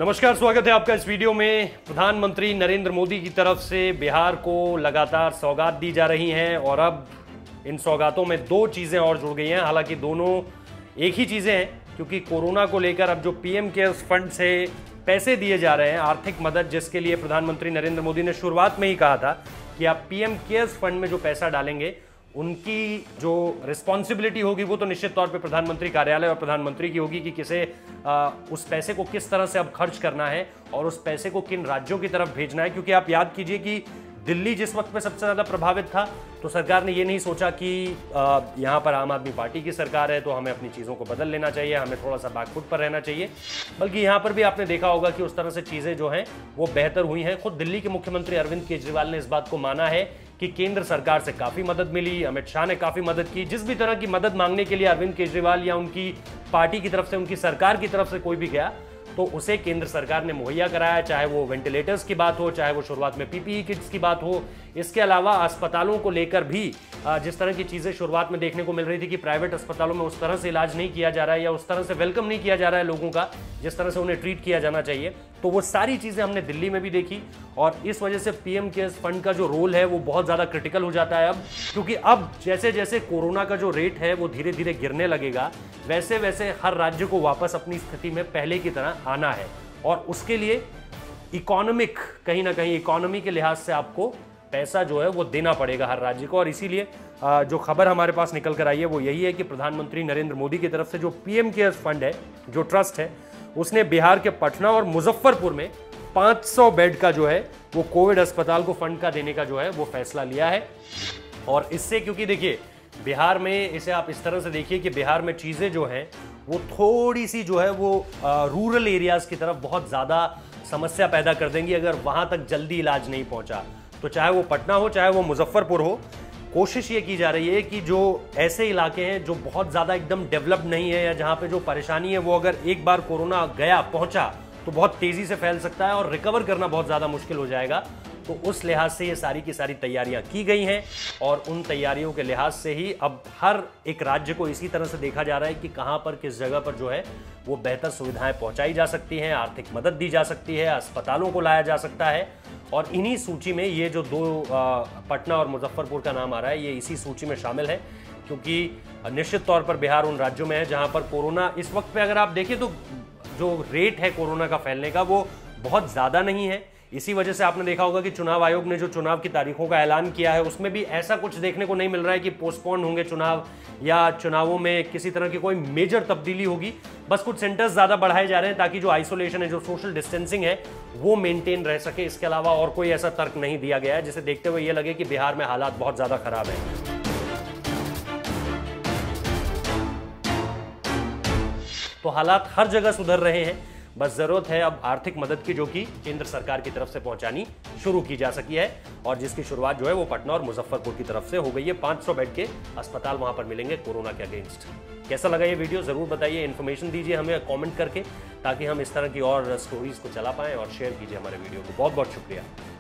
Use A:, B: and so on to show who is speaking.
A: नमस्कार, स्वागत है आपका इस वीडियो में। प्रधानमंत्री नरेंद्र मोदी की तरफ से बिहार को लगातार सौगात दी जा रही हैं और अब इन सौगातों में दो चीज़ें और जुड़ गई हैं। हालांकि दोनों एक ही चीज़ें हैं, क्योंकि कोरोना को लेकर अब जो पीएम केयर्स फंड से पैसे दिए जा रहे हैं, आर्थिक मदद, जिसके लिए प्रधानमंत्री नरेंद्र मोदी ने शुरुआत में ही कहा था कि आप पीएम केयर्स फंड में जो पैसा डालेंगे उनकी जो रिस्पॉन्सिबिलिटी होगी वो तो निश्चित तौर पे प्रधानमंत्री कार्यालय और प्रधानमंत्री की होगी कि किसे उस पैसे को किस तरह से अब खर्च करना है और उस पैसे को किन राज्यों की तरफ भेजना है। क्योंकि आप याद कीजिए कि दिल्ली जिस वक्त पे सबसे ज़्यादा प्रभावित था, तो सरकार ने ये नहीं सोचा कि यहाँ पर आम आदमी पार्टी की सरकार है तो हमें अपनी चीज़ों को बदल लेना चाहिए, हमें थोड़ा सा बैकफुट पर रहना चाहिए। बल्कि यहाँ पर भी आपने देखा होगा कि उस तरह से चीज़ें जो हैं वो बेहतर हुई हैं। खुद दिल्ली के मुख्यमंत्री अरविंद केजरीवाल ने इस बात को माना है कि केंद्र सरकार से काफ़ी मदद मिली, अमित शाह ने काफ़ी मदद की। जिस भी तरह की मदद मांगने के लिए अरविंद केजरीवाल या उनकी पार्टी की तरफ से, उनकी सरकार की तरफ से कोई भी गया, तो उसे केंद्र सरकार ने मुहैया कराया। चाहे वो वेंटिलेटर्स की बात हो, चाहे वो शुरुआत में पीपीई किट्स की बात हो। इसके अलावा अस्पतालों को लेकर भी जिस तरह की चीज़ें शुरुआत में देखने को मिल रही थी कि प्राइवेट अस्पतालों में उस तरह से इलाज नहीं किया जा रहा है या उस तरह से वेलकम नहीं किया जा रहा है लोगों का जिस तरह से उन्हें ट्रीट किया जाना चाहिए, तो वो सारी चीज़ें हमने दिल्ली में भी देखी। और इस वजह से पीएम केयर्स फंड का जो रोल है वो बहुत ज़्यादा क्रिटिकल हो जाता है अब, क्योंकि अब जैसे जैसे कोरोना का जो रेट है वो धीरे धीरे गिरने लगेगा, वैसे वैसे हर राज्य को वापस अपनी स्थिति में पहले की तरह आना है। और उसके लिए इकोनॉमिक, कहीं ना कहीं इकोनॉमी के लिहाज से आपको पैसा जो है वो देना पड़ेगा हर राज्य को। और इसीलिए जो खबर हमारे पास निकल कर आई है वो यही है कि प्रधानमंत्री नरेंद्र मोदी की तरफ से जो पीएम केयर्स फंड है, जो ट्रस्ट है, उसने बिहार के पटना और मुजफ्फरपुर में 500 बेड का जो है वो कोविड अस्पताल को फंड का देने का जो है वो फैसला लिया है। और इससे, क्योंकि देखिए बिहार में, इसे आप इस तरह से देखिए कि बिहार में चीज़ें जो हैं वो थोड़ी सी जो है वो रूरल एरियाज़ की तरफ बहुत ज़्यादा समस्या पैदा कर देंगी अगर वहाँ तक जल्दी इलाज नहीं पहुँचा। तो चाहे वो पटना हो, चाहे वो मुजफ्फरपुर हो, कोशिश ये की जा रही है कि जो ऐसे इलाके हैं जो बहुत ज़्यादा एकदम डेवलप्ड नहीं है या जहाँ पे जो परेशानी है वो अगर एक बार कोरोना गया, पहुँचा, तो बहुत तेज़ी से फैल सकता है और रिकवर करना बहुत ज़्यादा मुश्किल हो जाएगा। तो उस लिहाज से ये सारी की सारी तैयारियां की गई हैं और उन तैयारियों के लिहाज से ही अब हर एक राज्य को इसी तरह से देखा जा रहा है कि कहां पर, किस जगह पर जो है वो बेहतर सुविधाएं पहुंचाई जा सकती हैं, आर्थिक मदद दी जा सकती है, अस्पतालों को लाया जा सकता है। और इन्हीं सूची में ये जो दो पटना और मुजफ्फरपुर का नाम आ रहा है, ये इसी सूची में शामिल है। क्योंकि निश्चित तौर पर बिहार उन राज्यों में है जहाँ पर कोरोना इस वक्त पे अगर आप देखें तो जो रेट है कोरोना का फैलने का वो बहुत ज़्यादा नहीं है। इसी वजह से आपने देखा होगा कि चुनाव आयोग ने जो चुनाव की तारीखों का ऐलान किया है उसमें भी ऐसा कुछ देखने को नहीं मिल रहा है कि पोस्टपोन होंगे चुनाव या चुनावों में किसी तरह की कोई मेजर तब्दीली होगी। बस कुछ सेंटर्स ज़्यादा बढ़ाए जा रहे हैं ताकि जो आइसोलेशन है, जो सोशल डिस्टेंसिंग है, वो मेंटेन रह सके। इसके अलावा और कोई ऐसा तर्क नहीं दिया गया है जिसे देखते हुए ये लगे कि बिहार में हालात बहुत ज़्यादा खराब है। तो हालात हर जगह सुधर रहे हैं, बस जरूरत है अब आर्थिक मदद की, जो कि केंद्र सरकार की तरफ से पहुंचानी शुरू की जा सकी है और जिसकी शुरुआत जो है वो पटना और मुजफ्फरपुर की तरफ से हो गई है। 500 बेड के अस्पताल वहां पर मिलेंगे कोरोना के अगेंस्ट। कैसा लगा ये वीडियो जरूर बताइए, इन्फॉर्मेशन दीजिए हमें कमेंट करके, ताकि हम इस तरह की और स्टोरीज को चला पाएं, और शेयर कीजिए हमारे वीडियो को। बहुत बहुत शुक्रिया।